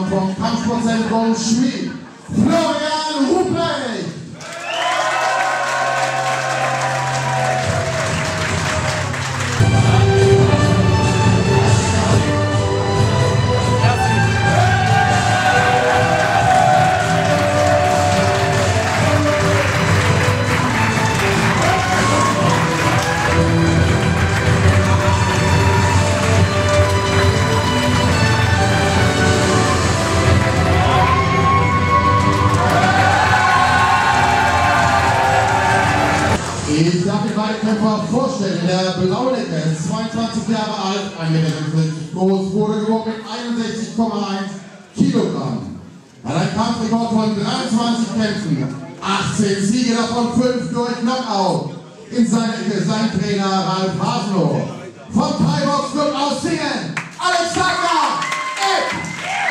vom Kampfsportzentrum Schmied, Florian Ruprecht. Ich darf die beiden Kämpfer vorstellen. Der Blaulecke ist 22 Jahre alt, 1,60 Meter groß, wurde gewogen mit 61,1 Kilogramm. Er hat einen Kampfrekord von 23 Kämpfen, 18 Siege, davon 5 durch Knockout. In seiner Ecke sein Trainer Ralf Hasenow. Vom Thai-Box Club aus Singen, Alexander Eck.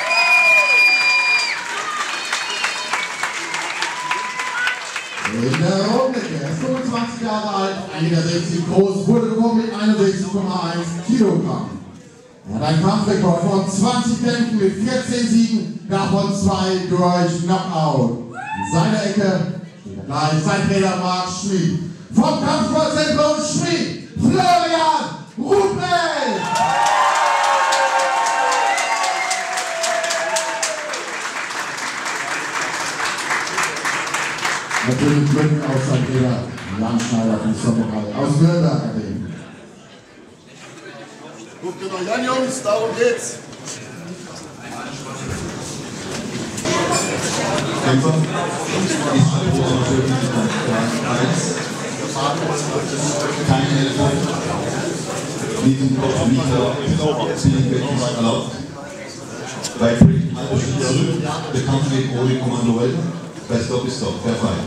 In der Rundecke, er ist 25 Jahre alt, 1,60 Meter groß, wurde gewogen mit 61,1 Kilogramm. Er hat einen Kampfrekord von 20 Kämpfen mit 14 Siegen, davon 2 durch Knockout. In seiner Ecke steht gleich sein Trainer Marc Schmied. Vom Kampfsportzentrum Schmied, Florian Ruprecht. Natürlich Glück auf sein Trainer Jan Schneider von Sommerhall aus Nürnberg erwähnt. Guckt ihr euch an, Jungs, darum geht's. Kämpfer ist kein Helfer, nicht im Kopf, nicht wirklich erlaubt. Bei Frick halbe Schritt zurück, der Kampf geht ohne Kommando weiter. Bei Stop ist Stop, fair fight.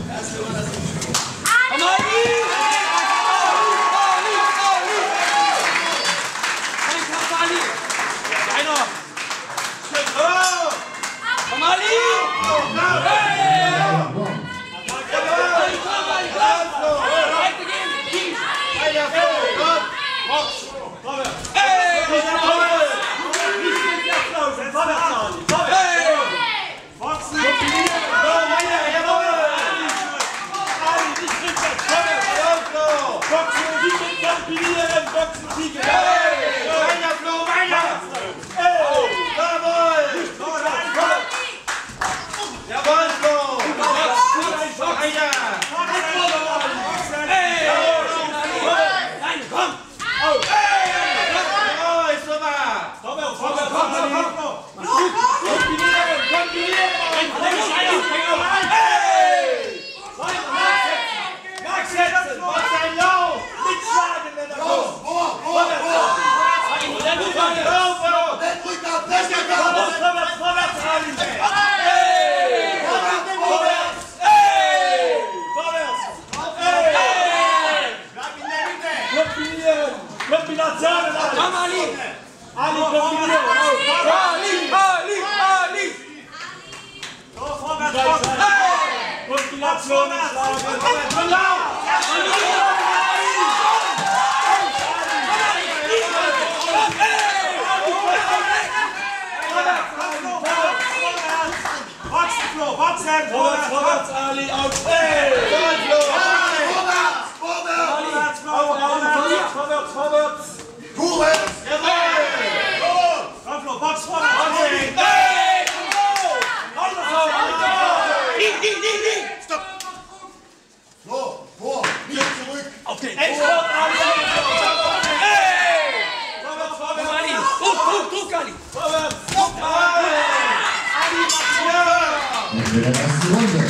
In der ersten Runde.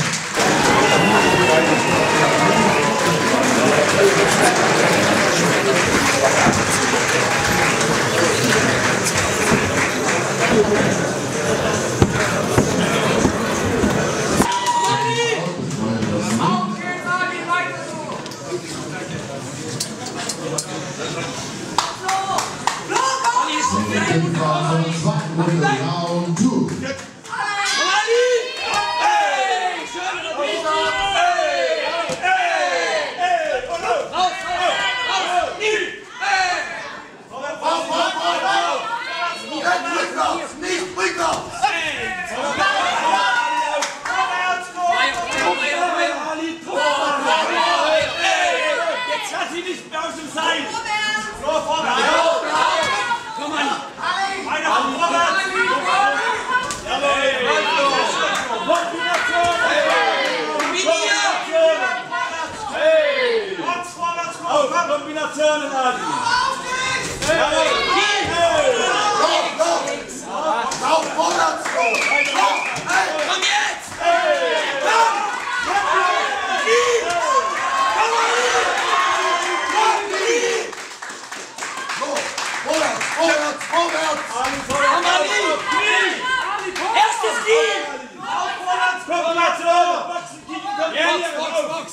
Round 2. Nicht Rücklauf! nicht aus dem Seil. Nur vorwärts. Komm an. Einer von vorwärts. Jawohl. Kombination. Kombinationen, Adi. Auf vorwärts! Komm jetzt! Vorwärts! Komm, Ali! Erstes Knie! Vorwärts, Kombination! Box!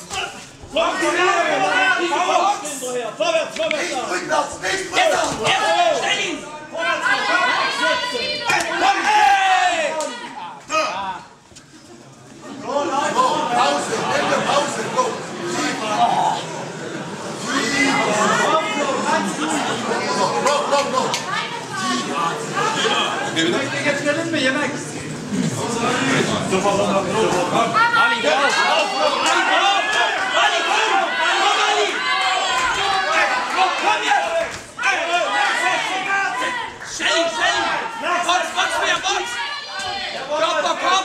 Vorwärts! Nicht rückwärts! Stell ihn! Pause! Go! No! Jetzt der Rippe, hier weg! Ali, drauf! Komm jetzt! Stell ihn! Box mehr! Kopf!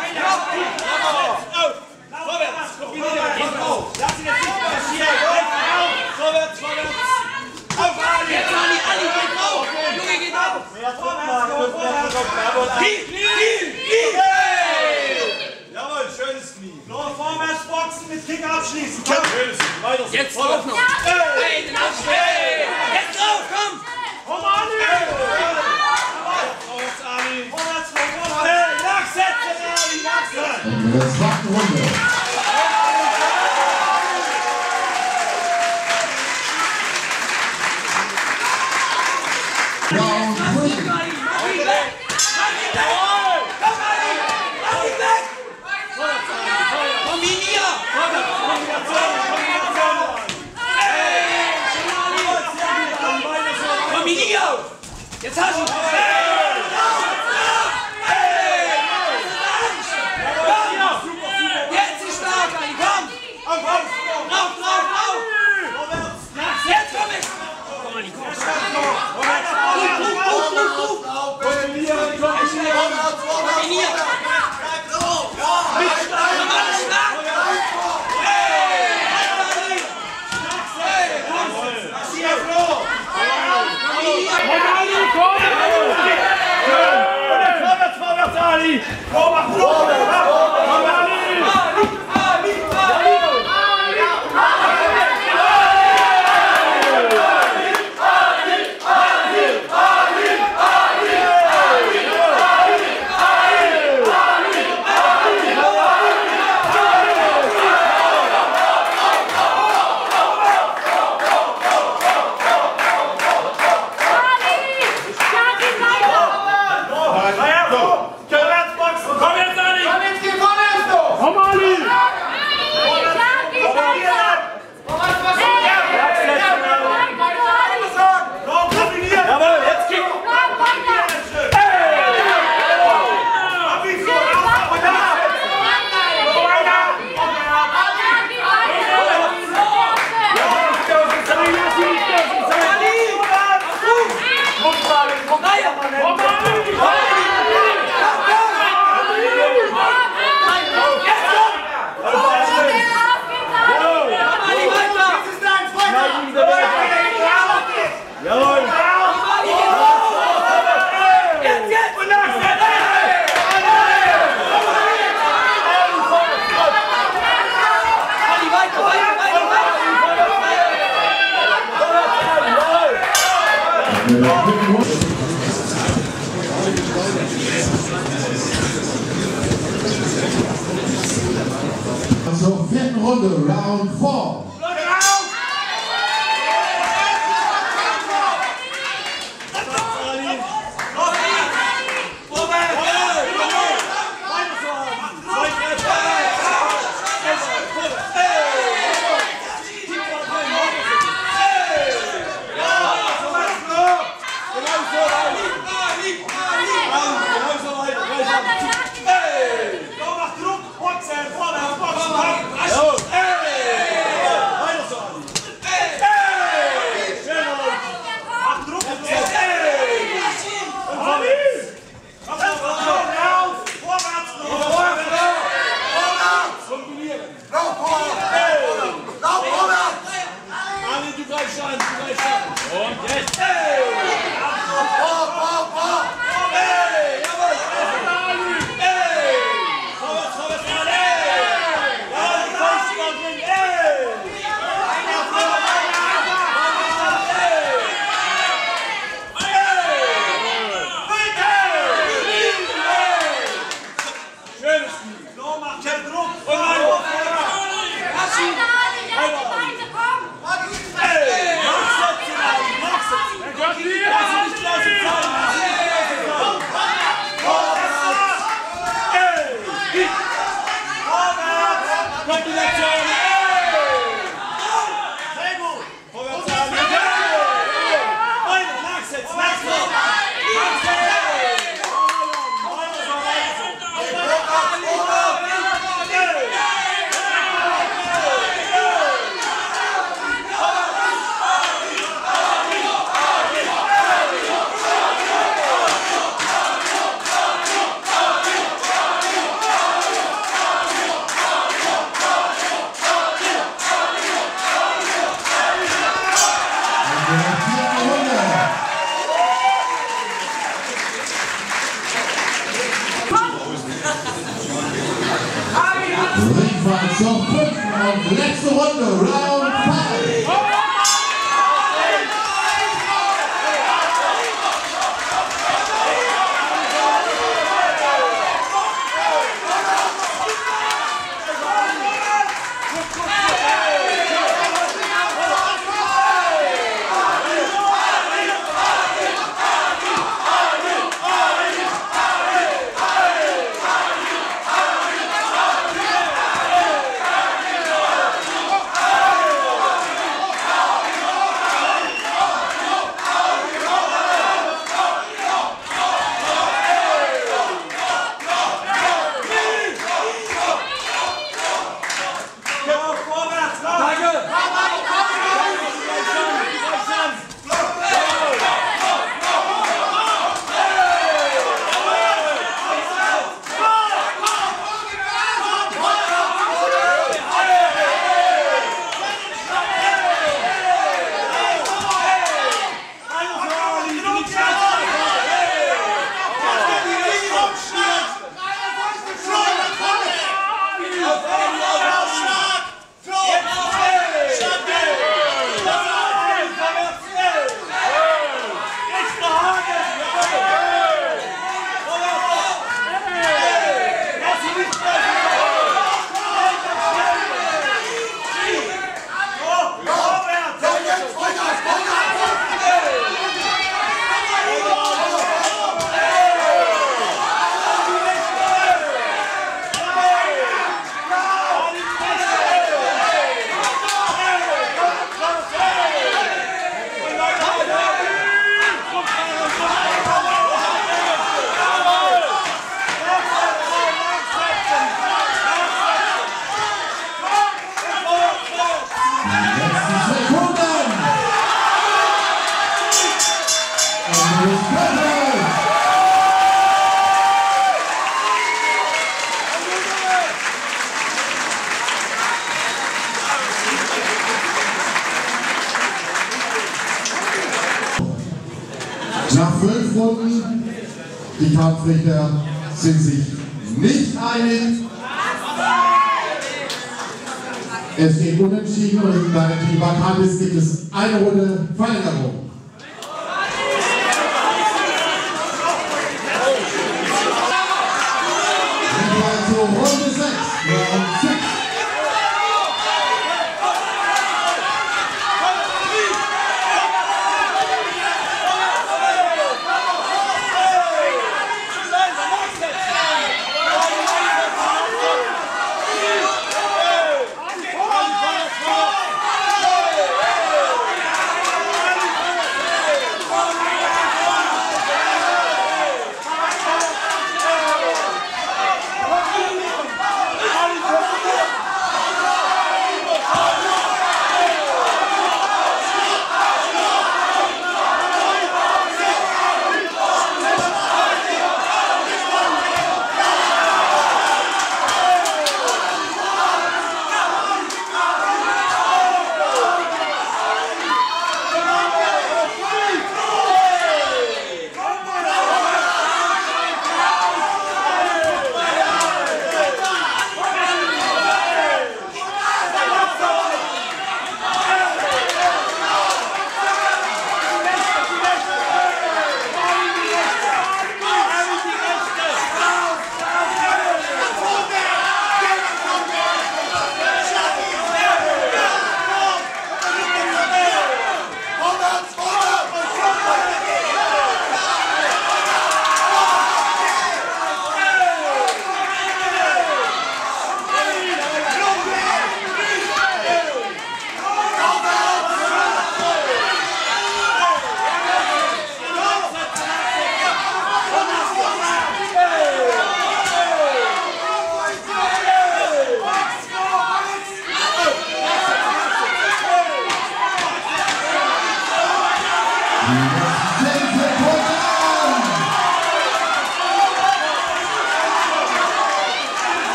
Vorwärts! Lass ihn jetzt nicht marschieren! Vorwärts! Auf Ali! Jetzt Ali, geht drauf! Junge, geht auf! Knie! Jawohl, schönes Knie. Nur vorwärts boxen mit Kick abschließen! Schönes Knie, weiter so. Jetzt drauf noch! Jetzt drauf, komm! Komm, Ali! Vorwärts! Nachsetzen, Ali! Nachsetzen! In der zweiten Runde. Round 3. Jetzt hast du es! Jetzt ist stark, Ali, komm! Drauf! Jetzt komm ich! Komm, Ali, komm! Vorwärts, Ali! Komm, mach Druck! Komm, Ali! Zur vierten Runde, Round 4. Runde, Round 5. Nach 5 Runden, die Kampfrichter sind sich nicht einig. Es steht unentschieden und da die vakant ist, gibt es eine Runde Verlängerung. Also Runde 6, Round 6.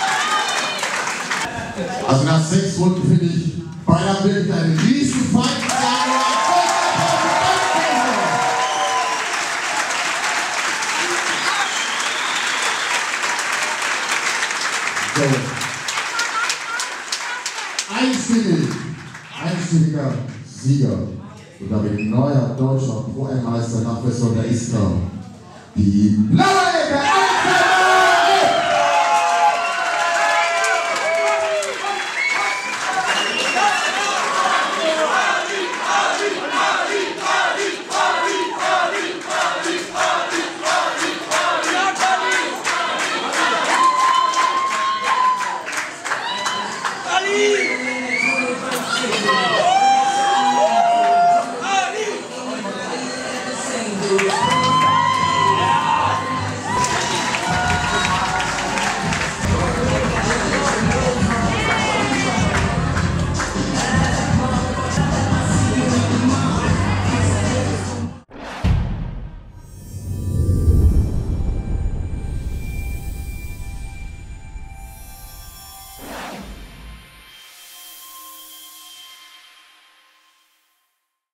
Also nach 6 Runden finde ich beinahe wirklich einen riesen Fight. Sieger und damit neuer deutscher Pro-M-Meister nach Western der Ister, die Blaue Ali!